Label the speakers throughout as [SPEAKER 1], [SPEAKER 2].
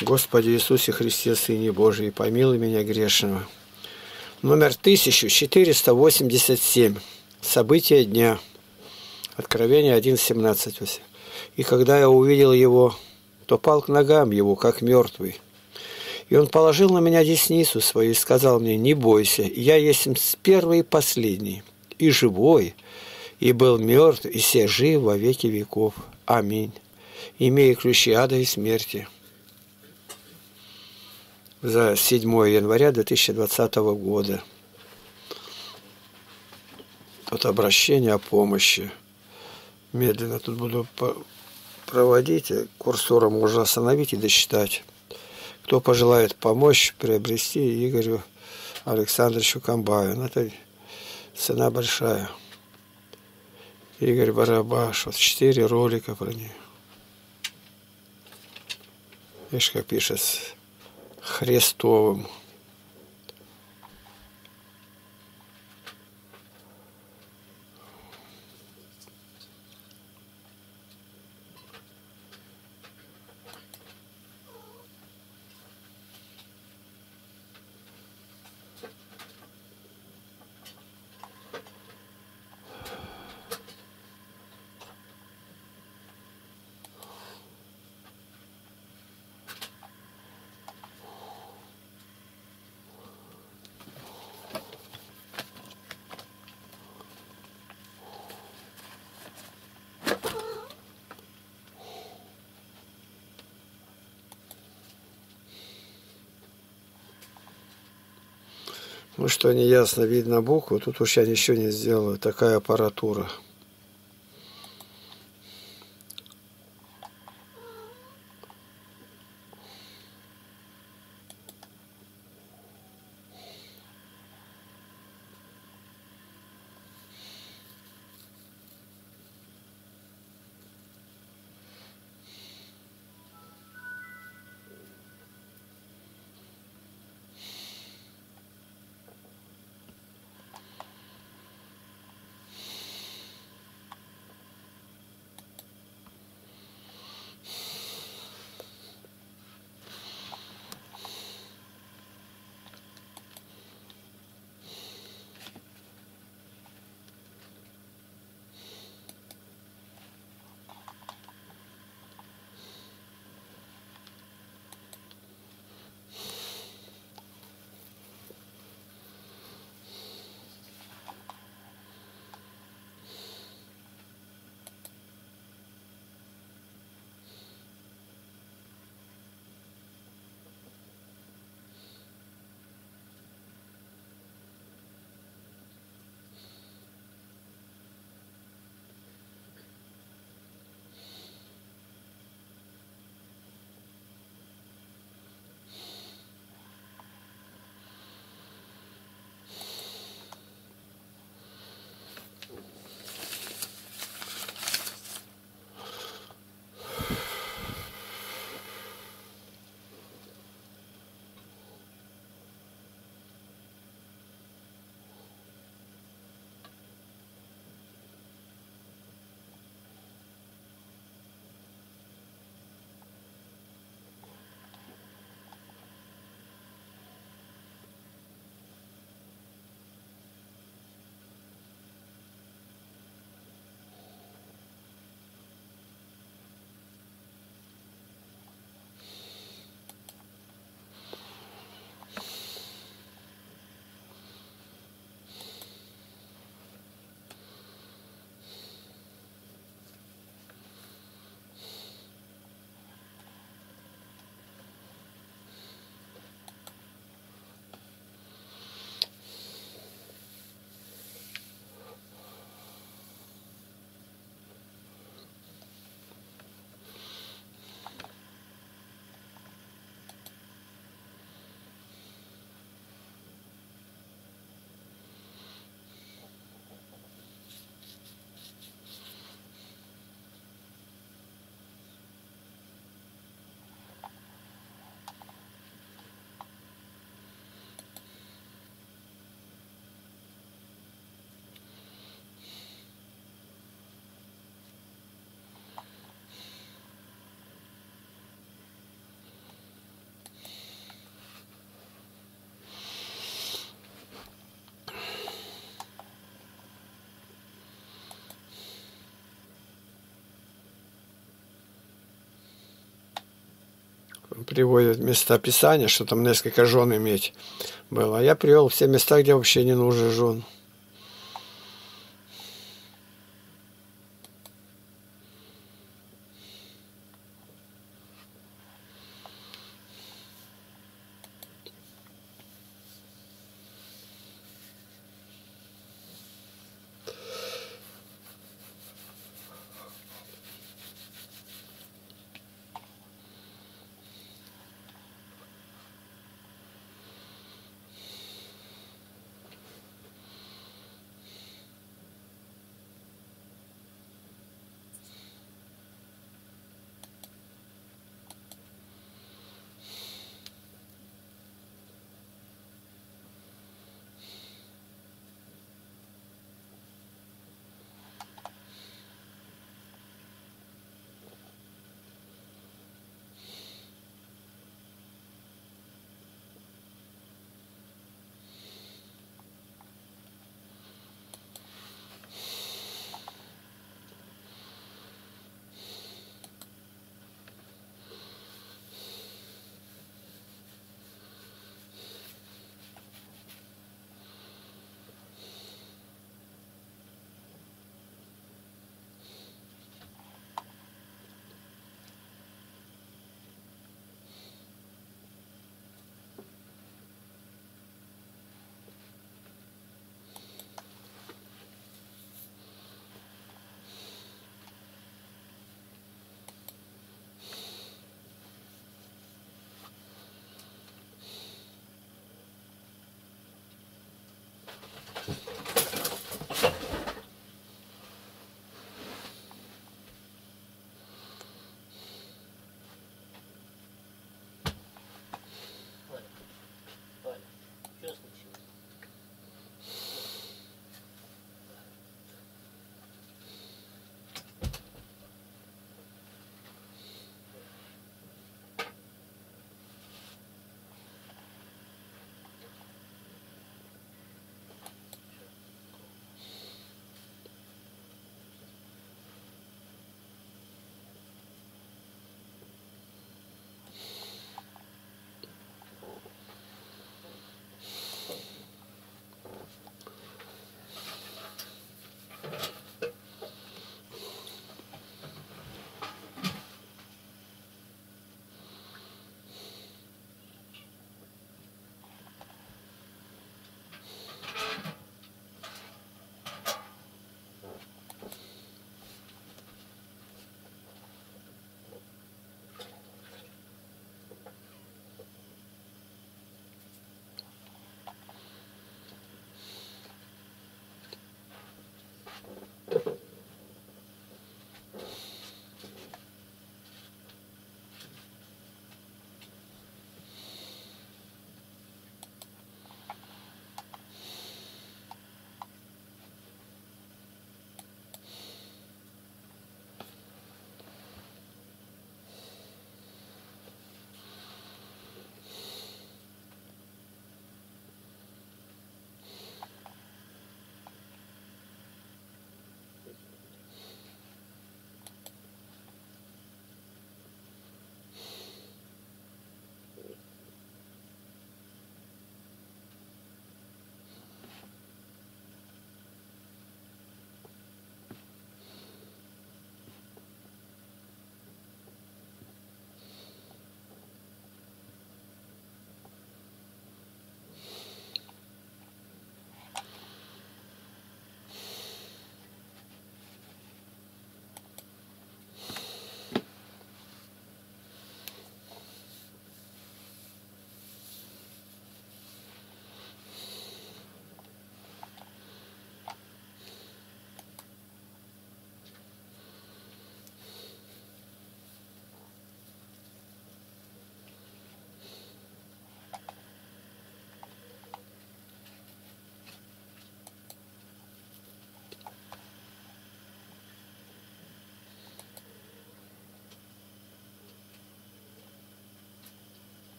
[SPEAKER 1] Господи Иисусе Христе, Сыне Божий, помилуй меня грешного. Номер 1487. События дня. Откровение 1.17. И когда я увидел его, то пал к ногам его, как мертвый. И он положил на меня десницу свою и сказал мне: не бойся, я есть первый и последний, и живой, и был мертв, и се жив во веки веков. Аминь. Имея ключи ада и смерти. За 7 января 2020 года. Тут обращение о помощи. Медленно тут буду проводить. Курсором можно остановить и досчитать. Кто пожелает помочь приобрести Игорю Александровичу Камбаю. Это цена большая. Игорь Барабаш. Вот 4 ролика про нее. Видишь, как пишет, Христовым. Ну что, неясно видно букву, тут уж я ничего не сделаю, такая аппаратура. приводят места Писания, что там несколько жен иметь было. А я привел все места, где вообще не нужно жен.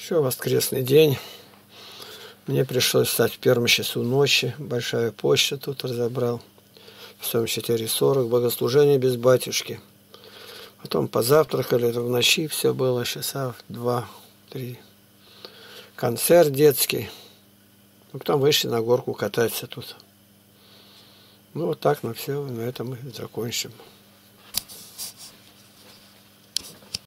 [SPEAKER 1] Еще воскресный день. Мне пришлось встать в первом часу ночи. Большая почта тут разобрал. В своем 4:40. Богослужение без батюшки. Потом позавтракали. В ночи все было. Часа в 2-3. Концерт детский. Потом вышли на горку кататься тут. Ну вот так на все. На этом мы закончим.